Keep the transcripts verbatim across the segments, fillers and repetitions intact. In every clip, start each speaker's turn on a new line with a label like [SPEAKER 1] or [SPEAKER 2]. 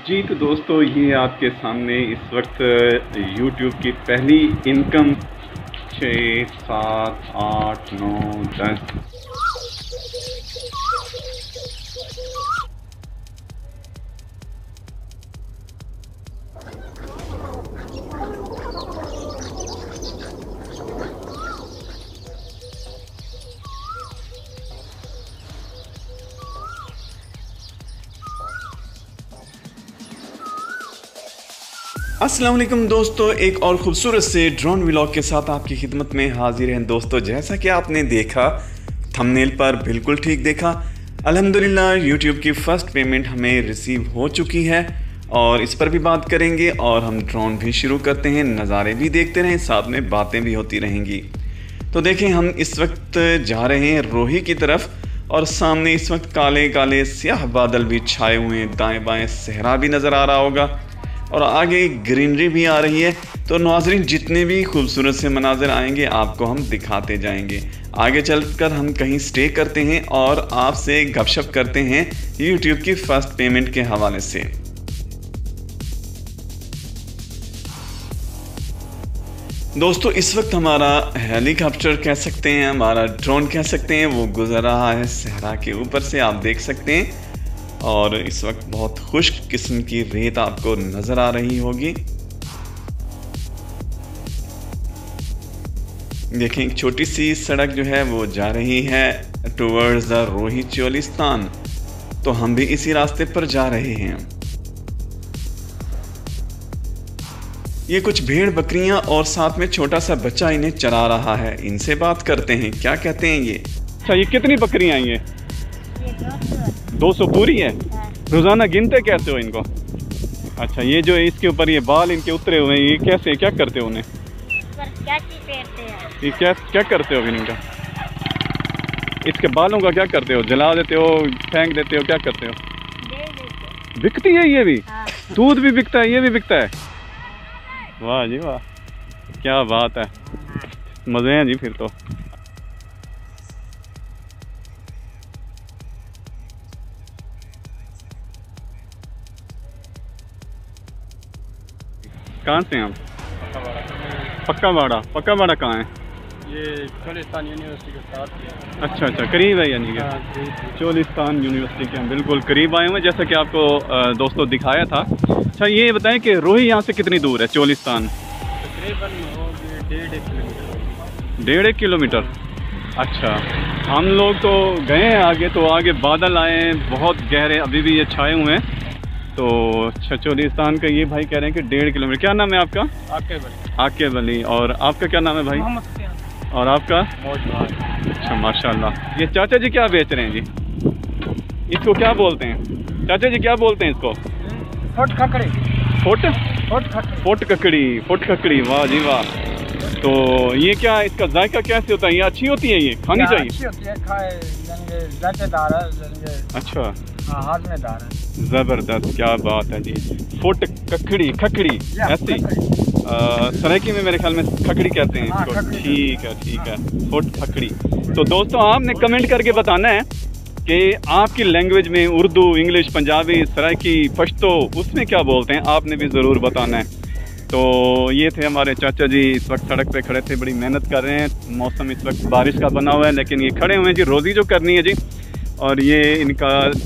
[SPEAKER 1] जी तो दोस्तों, ये आपके सामने इस वक्त यूट्यूब की पहली इनकम छः सात आठ नौ दस। अस्सलाम वालेकुम दोस्तों, एक और ख़ूबसूरत से ड्रोन व्लॉग के साथ आपकी खिदमत में हाजिर हैं। दोस्तों, जैसा कि आपने देखा थंबनेल पर, बिल्कुल ठीक देखा, अल्हम्दुलिल्लाह यूट्यूब की फ़र्स्ट पेमेंट हमें रिसीव हो चुकी है और इस पर भी बात करेंगे और हम ड्रोन भी शुरू करते हैं। नज़ारे भी देखते रहें, साथ में बातें भी होती रहेंगी। तो देखें, हम इस वक्त जा रहे हैं रोही की तरफ और सामने इस वक्त काले काले स्याह बादल भी छाए हुए हैं, दाएँ बाएँ सहरा भी नज़र आ रहा होगा और आगे ग्रीनरी भी आ रही है। तो नाज़रीन, जितने भी खूबसूरत से मनाज़र आएंगे आपको हम दिखाते जाएंगे। आगे चलकर हम कहीं स्टे करते हैं और आपसे गपशप करते हैं यूट्यूब की फ़र्स्ट पेमेंट के हवाले से। दोस्तों, इस वक्त हमारा हेलीकॉप्टर कह सकते हैं, हमारा ड्रोन कह सकते हैं, वो गुजर रहा है सहरा के ऊपर से, आप देख सकते हैं। और इस वक्त बहुत खुश्क किस्म की रेत आपको नज़र आ रही होगी। देखें, एक छोटी सी सड़क जो है वो जा रही है टुवर्ड्स द रोही चोलिस्तान, तो हम भी इसी रास्ते पर जा रहे हैं। ये कुछ भेड़ बकरियां और साथ में छोटा सा बच्चा इन्हें चरा रहा है। इनसे बात करते हैं, क्या कहते हैं ये। अच्छा, ये कितनी बकरियां हैं? ये दो सौ पूरी है। रोजाना गिनते कैसे हो इनको? अच्छा, ये जो इसके ऊपर ये बाल इनके उतरे हुए हैं, ये कैसे, क्या करते हो उन्हें?
[SPEAKER 2] क्या चीज फेरते हैं?
[SPEAKER 1] ये क्या क्या करते हो इनका? इसके बालों का क्या करते हो? जला देते हो, फेंक देते हो, क्या करते हो? बिकती है ये भी?
[SPEAKER 2] हाँ।
[SPEAKER 1] दूध भी बिकता है, ये भी बिकता है? वाह जी वाह, क्या बात है, मजे हैं जी फिर तो। कहाँ से हैं आप? पक्का बाड़ा। पक्का बाड़ा कहाँ है?
[SPEAKER 3] ये चोलिस्तान यूनिवर्सिटी के साथ है।
[SPEAKER 1] अच्छा अच्छा, करीब है यानी कि चोलिस्तान यूनिवर्सिटी के हम बिल्कुल करीब आए हुए हैं, जैसा कि आपको दोस्तों दिखाया था। अच्छा, ये बताएं कि रोही यहाँ से कितनी दूर है चोलिस्तान?
[SPEAKER 3] तकरीबन होगी डेढ़ एक किलोमीटर।
[SPEAKER 1] डेढ़ एक किलोमीटर। अच्छा, हम लोग तो गए हैं आगे, तो आगे बादल आए हैं बहुत गहरे, अभी भी ये छाए हुए हैं। तो अच्छा, चोलिस्तान का ये भाई कह रहे हैं कि डेढ़ किलोमीटर। क्या नाम है आपका?
[SPEAKER 3] आकिब अली।
[SPEAKER 1] आकिब अली। और आपका क्या नाम है भाई? और आपका? अच्छा, माशाल्लाह। ये चाचा जी क्या बेच रहे हैं जी? इसको क्या बोलते हैं चाचा जी, क्या बोलते हैं इसको?
[SPEAKER 3] फुट खकड़ी।
[SPEAKER 1] फुट
[SPEAKER 3] फुट खकड़ी।
[SPEAKER 1] फुट ककड़ी। फुट ककड़ी, वाह जी वाह। तो ये क्या, इसका जायका कैसे होता है? ये अच्छी होती है, ये खानी चाहिए?
[SPEAKER 3] अच्छी होती है, खाए जायकेदार है।
[SPEAKER 1] अच्छा,
[SPEAKER 3] हाँ, हाजमेदार है।
[SPEAKER 1] ज़बरदस्त, क्या बात है जी। फुट ककड़ी, खकड़ी ऐसी सराइकी में मेरे ख्याल में खकड़ी कहते हैं इसको। ठीक है ठीक है, फुट खकड़ी। तो दोस्तों, आपने कमेंट करके बताना है कि आपकी लैंग्वेज में, उर्दू, इंग्लिश, पंजाबी, सराइकी, पश्तो, उसमें क्या बोलते हैं, आपने भी ज़रूर बताना है। तो ये थे हमारे चाचा जी, इस वक्त सड़क पे खड़े थे, बड़ी मेहनत कर रहे हैं। मौसम इस वक्त बारिश का बना हुआ है, लेकिन ये खड़े हुए हैं जी, रोज़ी जो करनी है जी। और ये इनका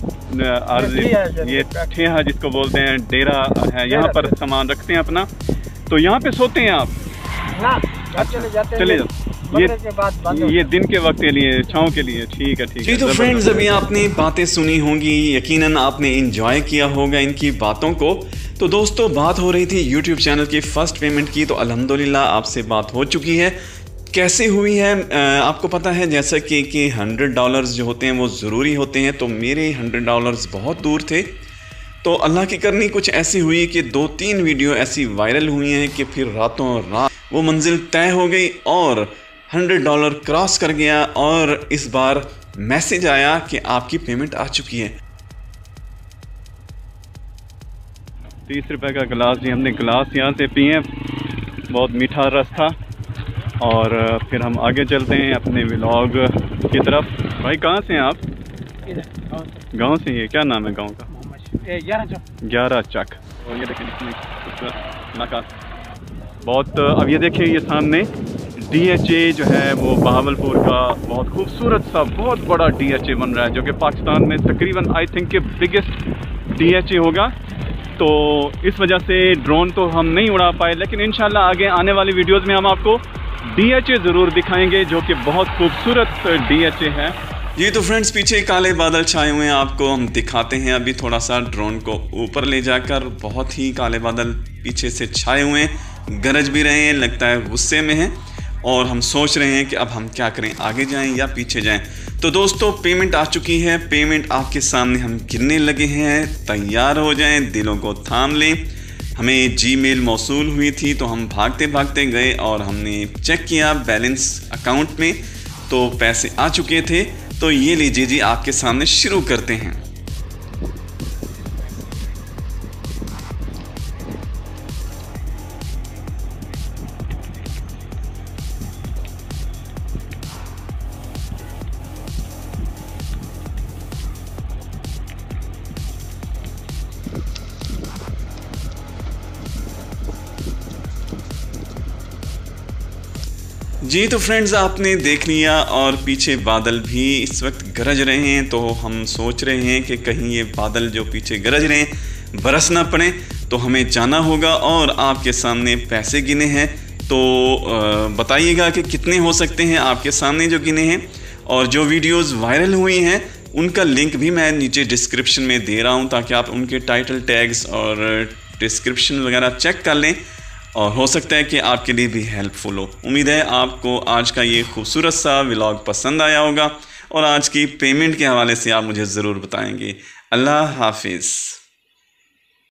[SPEAKER 1] अर्ज, ये ठेहा जिसको बोलते हैं, डेरा है, यहाँ पर सामान रखते हैं अपना। तो यहाँ पे सोते हैं आप?
[SPEAKER 3] ना, चले जाते
[SPEAKER 1] चले जाओ। ये के बाद ये दिन के वक्त के लिए, छाँव के लिए। ठीक है ठीक है।
[SPEAKER 4] तो फ्रेंड्स, अभी आपने बातें सुनी होंगी, यकीनन आपने एंजॉय किया होगा इनकी बातों को। तो दोस्तों, बात हो रही थी यूट्यूब चैनल की फ़र्स्ट पेमेंट की, तो अल्हम्दुलिल्लाह आपसे बात हो चुकी है। कैसे हुई है आपको पता है, जैसा कि कि हंड्रेड डॉलर्स जो होते हैं वो ज़रूरी होते हैं। तो मेरे हंड्रेड डॉलर्स बहुत दूर थे, तो अल्लाह की करनी कुछ ऐसी हुई कि दो तीन वीडियो ऐसी वायरल हुई हैं कि फिर रातों रात वो मंजिल तय हो गई और हंड्रेड डॉलर क्रॉस कर गया। और इस बार मैसेज आया कि आपकी पेमेंट आ चुकी है।
[SPEAKER 1] तीस रुपए का गिलास जी, हमने गिलास यहाँ से पिए, बहुत मीठा रस था। और फिर हम आगे चलते हैं अपने व्लॉग की तरफ। भाई, कहाँ से हैं आप? गांव से। ये क्या नाम है गांव का?
[SPEAKER 3] ग्यारह चक
[SPEAKER 1] ग्यारह चक। और ये देखें इसमें खूबसूरत नक्काश। बहुत अब ये देखिए ये सामने डी एच ए जो है वो बहावलपुर का बहुत खूबसूरत सा बहुत बड़ा डी एच ए बन रहा है, जो कि पाकिस्तान में तकरीबन आई थिंक के बिगेस्ट डी एच ए होगा। तो इस वजह से ड्रोन तो हम नहीं उड़ा पाए, लेकिन इंशाल्लाह आगे आने वाली वीडियोस में हम आपको डी एच ए ज़रूर दिखाएंगे, जो कि बहुत खूबसूरत डी एच ए है। ये तो फ्रेंड्स पीछे काले बादल छाए हुए हैं, आपको हम दिखाते हैं अभी थोड़ा सा ड्रोन को ऊपर ले जाकर। बहुत ही काले बादल पीछे से छाए हुए हैं, गरज भी रहे हैं, लगता है गुस्से में हैं, और हम सोच रहे हैं कि अब हम क्या करें, आगे जाएं या पीछे जाएं। तो दोस्तों पेमेंट आ चुकी है, पेमेंट आपके सामने हम गिनने लगे हैं, तैयार हो जाएं, दिलों को थाम लें। हमें जीमेल मौसूल हुई थी तो हम भागते भागते गए और हमने चेक किया बैलेंस अकाउंट में, तो पैसे आ चुके थे। तो ये लीजिए जी, आपके सामने शुरू करते हैं। जी तो फ्रेंड्स आपने देख लिया, और पीछे बादल भी इस वक्त गरज रहे हैं। तो हम सोच रहे हैं कि कहीं ये बादल जो पीछे गरज रहे हैं बरस ना पड़े, तो हमें जाना होगा। और आपके सामने पैसे गिने हैं, तो बताइएगा कि कितने हो सकते हैं आपके सामने जो गिने हैं। और जो वीडियोस वायरल हुई हैं उनका लिंक भी मैं नीचे डिस्क्रिप्शन में दे रहा हूं, ताकि आप उनके टाइटल टैग्स और डिस्क्रिप्शन वगैरह चेक कर लें, और हो सकता है कि आपके लिए भी हेल्पफुल हो। उम्मीद है आपको आज का ये खूबसूरत सा व्लॉग पसंद आया होगा, और आज की पेमेंट के हवाले से आप मुझे ज़रूर बताएंगे। अल्लाह हाफिज़।